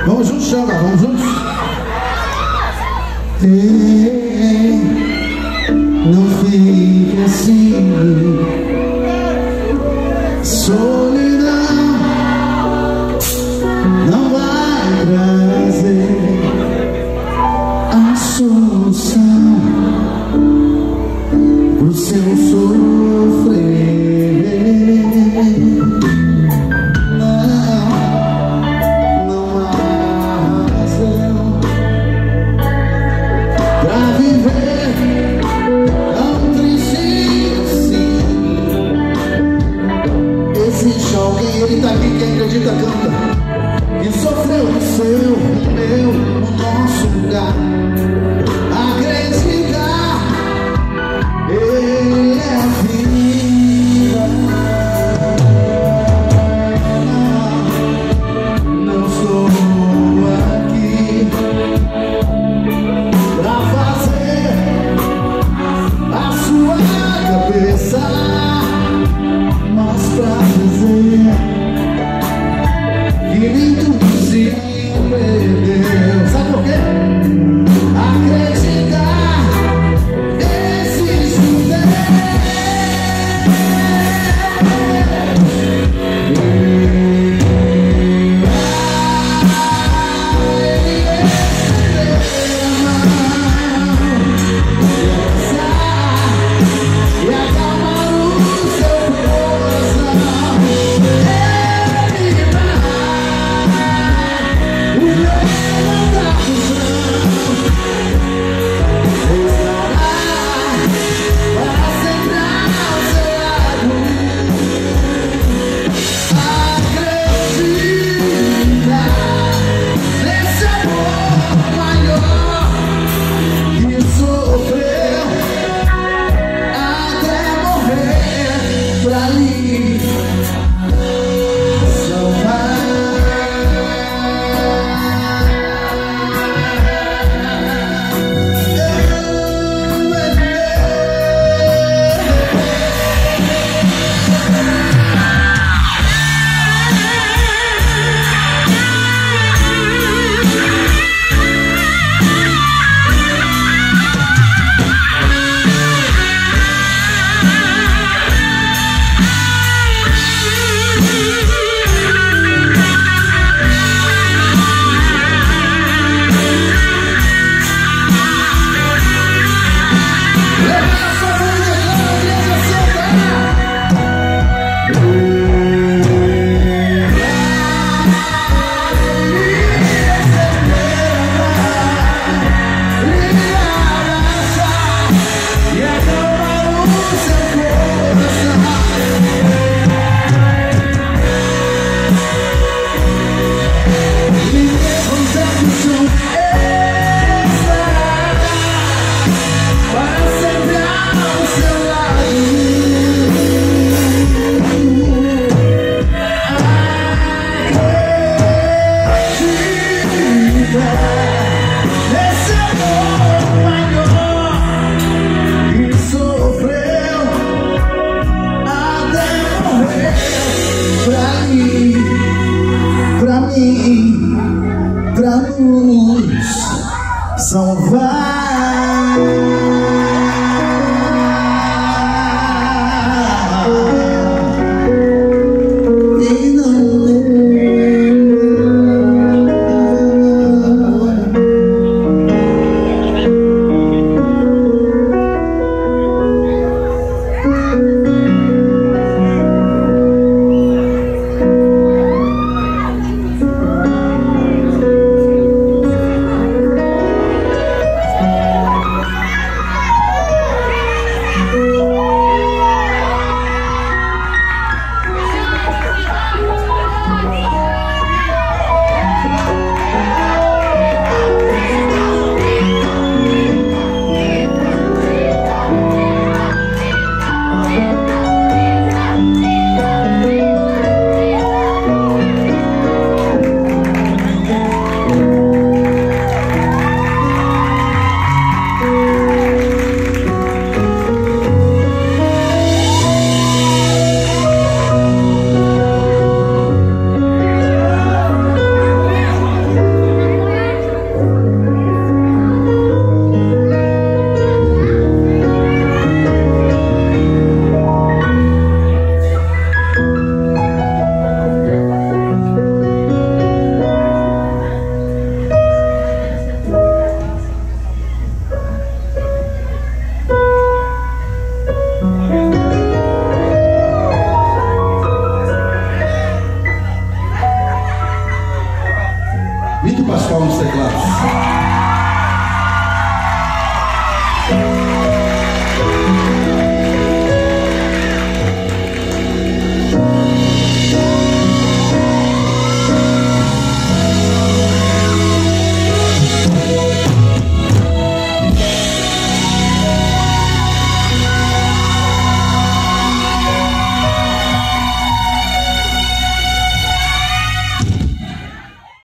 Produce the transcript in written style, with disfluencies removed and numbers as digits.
Vamos juntos, Xanda, vamos juntos. Ei, não fique assim. Solidão não vai trazer a solução pro seu sofrer. Ele tá aqui, quem acredita canta. E sofreu no seu, no meu, no nosso lugar. Acreditar, ele é a vida. Não estou aqui pra fazer a sua cabeça, mas pra dizer que nem tudo se perdeu. Sabe por quê? Acreditar existe um Deus. E acalmar o seu coração. Ele vai, o meu não dá função. Estará para sempre ao seu lado. Acredita nesse amor maior que sofreu até morrer pra lhe salvar. Esse amor maior que sofreu até morrer pra nos salvar. E não Vitor Pascoal nos teclados.